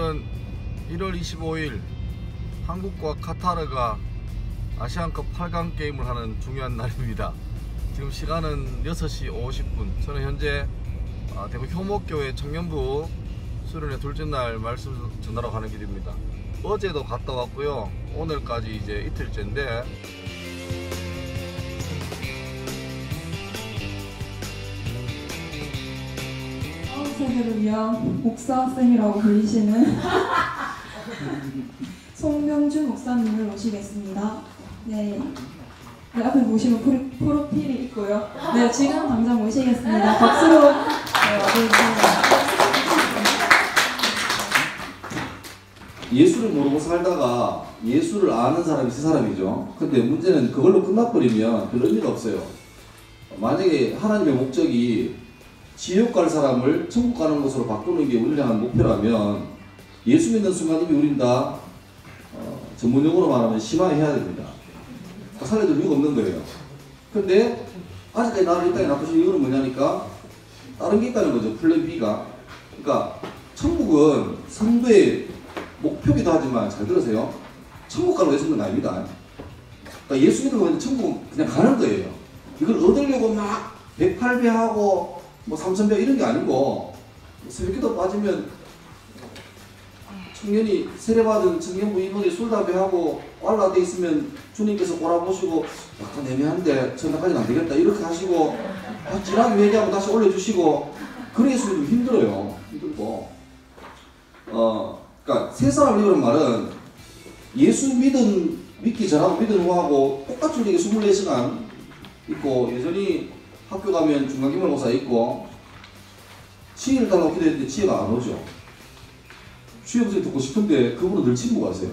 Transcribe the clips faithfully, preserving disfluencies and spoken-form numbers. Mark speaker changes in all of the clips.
Speaker 1: 오늘은 일월 이십오일 한국과 카타르가 아시안컵 팔 강 게임을 하는 중요한 날입니다. 지금 시간은 여섯 시 오십 분. 저는 현재 대구 효목교회 청년부 수련회 둘째 날 말씀 전하러 가는 길입니다. 어제도 갔다 왔고요. 오늘까지 이제 이틀째인데
Speaker 2: 아홉 세대를 위한 목사쌤이라고 불리시는 송명준 목사님을 모시겠습니다. 네, 네 앞에 보시면 프로, 프로필이 있고요. 네, 지금 당장 모시겠습니다. 박수로 네, 와주세요.
Speaker 3: 예수를 모르고 살다가 예수를 아는 사람이 세 사람이죠. 근데 문제는 그걸로 끝나버리면 별 의미가 없어요. 만약에 하나님의 목적이 지옥 갈 사람을 천국 가는 곳으로 바꾸는 게 우리를 향한 목표라면 예수 믿는 순간 이미 우린 다 어, 전문용어로 말하면 심화해야 됩니다. 살려둘 이유가 없는 거예요. 근데 아직까지 나를 이 땅에 놔두신 이유는 뭐냐니까 다른 게 있다는 거죠. 플랜 B가. 그러니까 천국은 성도의 목표기도 하지만 잘 들으세요. 천국 가는 예수 믿는 건 아닙니다. 그러니까 예수 믿는 건 천국은 그냥 가는 거예요. 이걸 얻으려고 막 백팔 배하고 뭐 삼천 배 이런 게 아니고 새벽기도 빠지면 청년이 세례받은 청년부 인원이 술다배하고 꽐라돼 있으면 주님께서 꼬라보시고 약간 애매한데 전날까지는 안 되겠다 이렇게 하시고 아, 지나게 회개하고 다시 올려주시고 그런 예수 믿으면 힘들어요. 힘들고 어 그러니까 세 사람을 이루는 말은 예수 믿은 믿기 전하고 믿은 후하고 똑같이 우리에게 이십사 시간 있고 여전히 학교 가면 중간기말고사 있고 지혜를 달라고 기도했는데 지혜가 안 오죠. 주의 목소리 듣고 싶은데 그분은 늘 침묵하세요.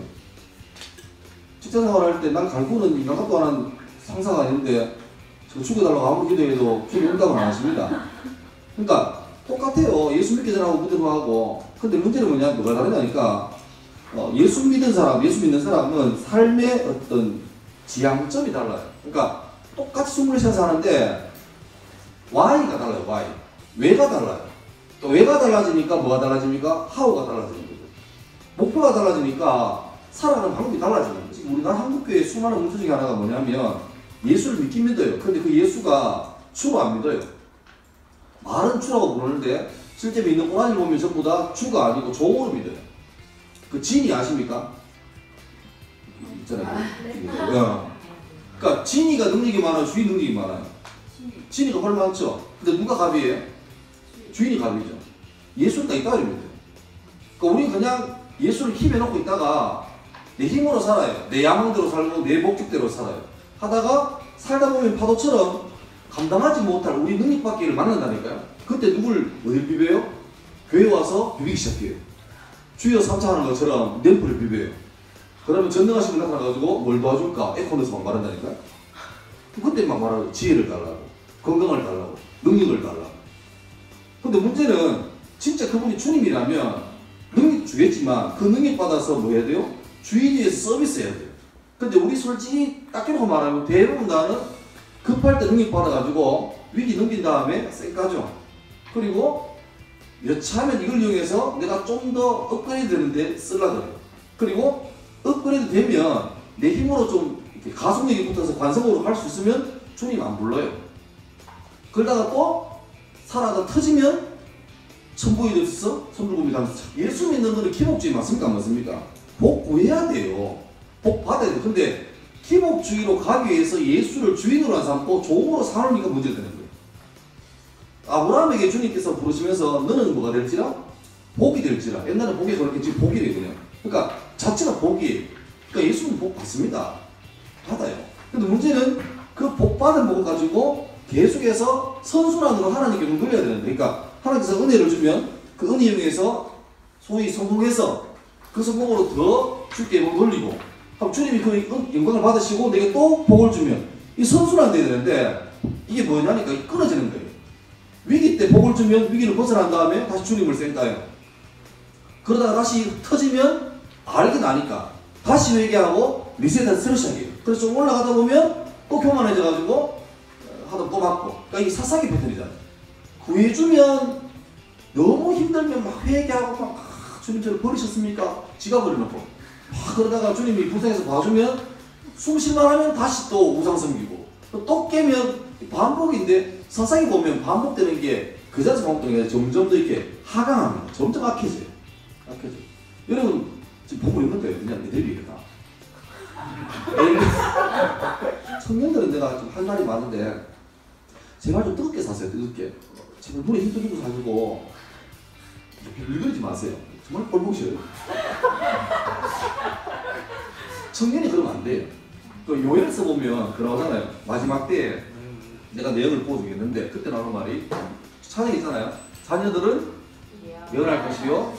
Speaker 3: 직장생활 할 때 난 갈구는 인간갑도 안 하는 상사가 아닌데 저 죽여달라고 아무리 기도해도 주님 응답을 안 하십니다. 그러니까 똑같아요. 예수 믿기 전하고 믿은 후하고. 근데 문제는 뭐냐, 뭐가 다르냐니까 어, 예수 믿은 사람, 예수 믿는 사람은 삶의 어떤 지향점이 달라요. 그러니까 똑같이 이십사 시간 사는데 Y가 달라요. Y. 왜가 달라요. 또 왜가 달라지니까 뭐가 달라집니까? How가 달라지는 거죠. 목표가 달라지니까 살아가는 방법이 달라지는 거죠. 지금 우리나라 한국교회의 수많은 문제 중에 하나가 뭐냐면 예수를 믿긴 믿어요. 근데 그 예수가 주로 안 믿어요. 말은 주라고 부르는데 실제 믿는 꼬라지 보면 전부 다 주가 아니고 종으로 믿어요. 그 진이 아십니까? 있잖아요. 아, 네. 어. 그러니까 진이가 능력이 많아요? 주인 능력이 많아요? 진이가 훨 많죠? 근데 누가 갑이에요? 주인이 갑이죠. 예수는 딱 있다 그러면 돼요. 그러니까 우리는 그냥 예수를 힘에 놓고 있다가 내 힘으로 살아요. 내 야망대로 살고 내 목적대로 살아요. 하다가 살다 보면 파도처럼 감당하지 못할 우리 능력받기를 만난다니까요. 그때 누굴 어딜 비벼요? 교회 와서 비비기 시작해요. 주여 삼차하는 것처럼 램프를 비벼요. 그러면 전능하신 분 나타나가지고 뭘 도와줄까? 에코너스 막 말한다니까요. 그때 막 말하고 지혜를 달라고, 건강을 달라고, 능력을 달라고. 근데 문제는 진짜 그분이 주님이라면 능력 주겠지만 그 능력 받아서 뭐 해야 돼요? 주인 위해서 서비스 해야 돼요. 근데 우리 솔직히 딱 해놓고 말하면 대부분 다는 급할 때 능력 받아가지고 위기 넘긴 다음에 쌩 까죠. 그리고 여차하면 이걸 이용해서 내가 좀 더 업그레이드 되는데 쓰려고 해요. 그리고 업그레이드 되면 내 힘으로 좀 이렇게 가속력이 붙어서 관성으로 갈 수 있으면 주님 안 불러요. 그러다가 또 살아다 터지면 천부이 없어? 선불금이 담서 예수 믿는 거는 기복주의 맞습니까? 안 맞습니까? 복 구해야 돼요. 복 받아야 돼요. 근데 기복주의로 가기 위해서 예수를 주인으로 안 삼고 종으로 삼으니까 문제가 되는 거예요. 아브라함에게 주님께서 부르시면서 너는 뭐가 될지라? 복이 될지라. 옛날에 복이 그렇게 지금 복이래요. 그러니까 자체가 복이에요. 그러니까 예수는 복 받습니다. 받아요. 근데 문제는 그 복 받은 복을 가지고 계속해서 선순환으로 하나님께 눈 돌려야 되는데, 그러니까 하나님께서 은혜를 주면 그 은혜 이용해서 소위 성공해서 그 성공으로 더 주께 복 돌리고, 그럼 주님이 그 영광을 받으시고 내게 또 복을 주면 이 선순환 돼야 되는데 이게 뭐냐니까 끊어지는 거예요. 위기 때 복을 주면 위기를 벗어난 다음에 다시 주님을 쌩까요. 그러다가 다시 터지면 알게 나니까 다시 회개하고 리셋해서 새로 시작해요. 그래서 좀 올라가다 보면 또 교만해져가지고 하다 또 받고. 그러니까 이게 사사기 패턴이잖아요. 구해주면 너무 힘들면 막 회개하고 막 주님 저를 버리셨습니까? 지갑을 넣고 막 그러다가 주님이 불쌍해서 봐주면 숨 쉴만하면 다시 또 우상 섬기고 또 깨면 반복인데 사상이 보면 반복되는 게 그 자체 반복되는 게 점점 더 이렇게 하강합니다. 점점 악해져요. 악해져요. 여러분 지금 보고 있는 거예요. 그냥 내 대비겠다. 청년들은 내가 좀 할 말이 많은데 제발 좀 뜨겁게 사세요. 뜨겁게. 제발 눈에 힘 뜨기도 사시고 일그러지 마세요. 정말 꼴보기 싫어요. 청년이 그러면 안 돼요. 또 요엘서 보면 그러잖아요. 마지막 때에 내가 내용을 보여주겠는데 그때 나오는 말이 찬양 있잖아요. 자녀들은 예언할 것이요.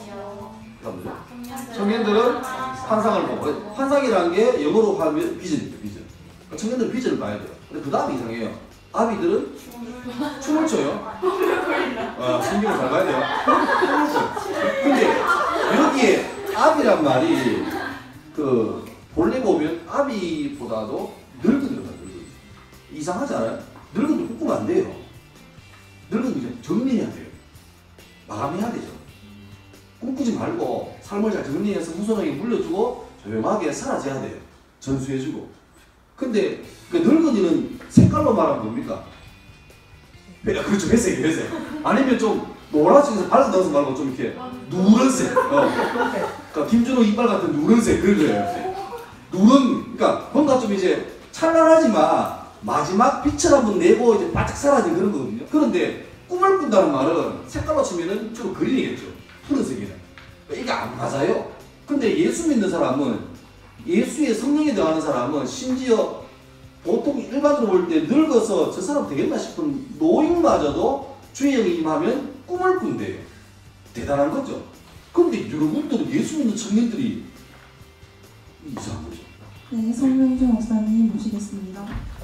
Speaker 3: 청년들은 환상을 보고 환상이라는 게 영어로 하면 비전입니다. 비전. 청년들은 비전을 봐야 돼요. 근데 그 다음에 이상해요. 아비들은 춤을 춰요. 어, 신경을 잘 봐야 돼요. 춤을 춰요. 근데 여기에 아비란 말이 그 본래 보면 아비보다도 늙은이가 늙은. 이상하지 않아요? 늙은이 꿈꾸면 안 돼요. 늙은이 정리해야 돼요. 마감해야 되죠. 꿈꾸지 말고 삶을 잘 정리해서 후손에게 물려주고 조용하게 사라져야 돼요. 전수해주고. 근데 그 늙은이는 색깔로 말하면 뭡니까? 그렇죠. 회색, 회색. 아니면 좀 노란색에서 밝은 단색 말고 좀 이렇게 누런색. 어. 그러니까 김준호 이빨 같은 누런색 그런 거예요. 누런, 그러니까 뭔가 좀 이제 찬란하지만 마지막 빛을 한번 내고 이제 바짝 사라진 그런 거거든요. 그런데 꿈을 꾼다는 말은 색깔로 치면은 주로 그린이겠죠. 푸른색이네. 이게 안 맞아요. 근데 예수 믿는 사람은 예수의 성령이 들어가는 사람은 심지어 보통 일반적으로 볼 때 늙어서 저 사람 되겠나 싶은 노인마저도 주의 영이 임하면 꿈을 꾼대요. 대단한 거죠. 근데 여러분들은 예수 믿는 청년들이 이상한 거죠.
Speaker 2: 네, 성명주 목사님 모시겠습니다.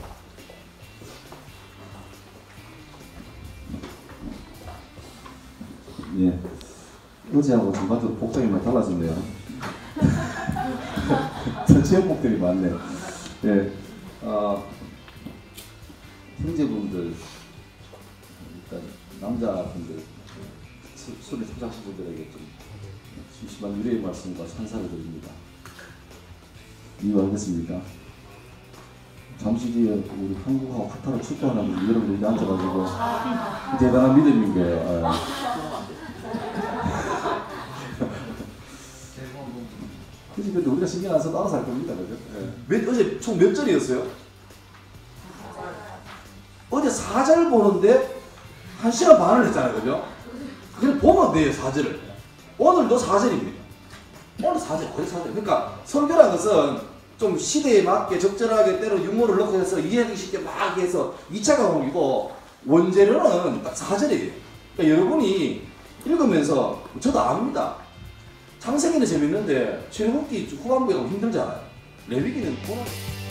Speaker 3: 예. 어제하고 전반적으로 복장이 많이 달라졌네요. 전체 복들이 많네요. 예. 어, 형제분들, 일단 남자분들, 소리 소장신 분들에게 좀 심심한 유래의 말씀과 찬사를 드립니다. 이해하겠습니까? 잠시 뒤에 우리 한국하고 카타르 축구하는 여러분들이 여기 앉아가지고 대단한 믿음인 거예요. 그치, 근데 우리가 신경 안 써도 알아서 할 겁니다. 그죠? 예. 몇, 어제 총 몇 절이었어요? 어제 사 절 보는데 한 시간 반을 했잖아요. 그죠? 그냥 보면 돼요, 사 절을. 오늘도 사 절입니다. 오늘 사 절, 거의 사 절. 그러니까 설교라는 것은 좀 시대에 맞게 적절하게 때로 유머를 넣고 해서 이해하기 쉽게 막 해서 이 차 과목이고 원재료는 딱 사 절이에요. 그러니까 여러분이 읽으면서 저도 압니다. 창세기는 재밌는데 출애굽기 후반부에 가면 힘들잖아요. 레위기는 보라.